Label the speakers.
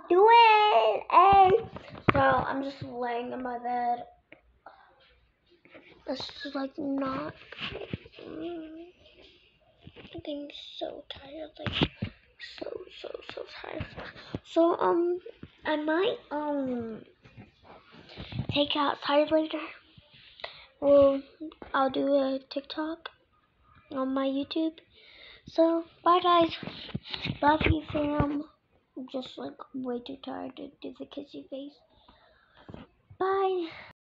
Speaker 1: Do it! Hey! So I'm just laying in my bed. This is like not. I'm getting so tired, like so tired. So I might take outside later. Well, I'll do a TikTok on my YouTube. So bye guys. Love you fam. I'm just like way too tired to do the kissy face. Bye.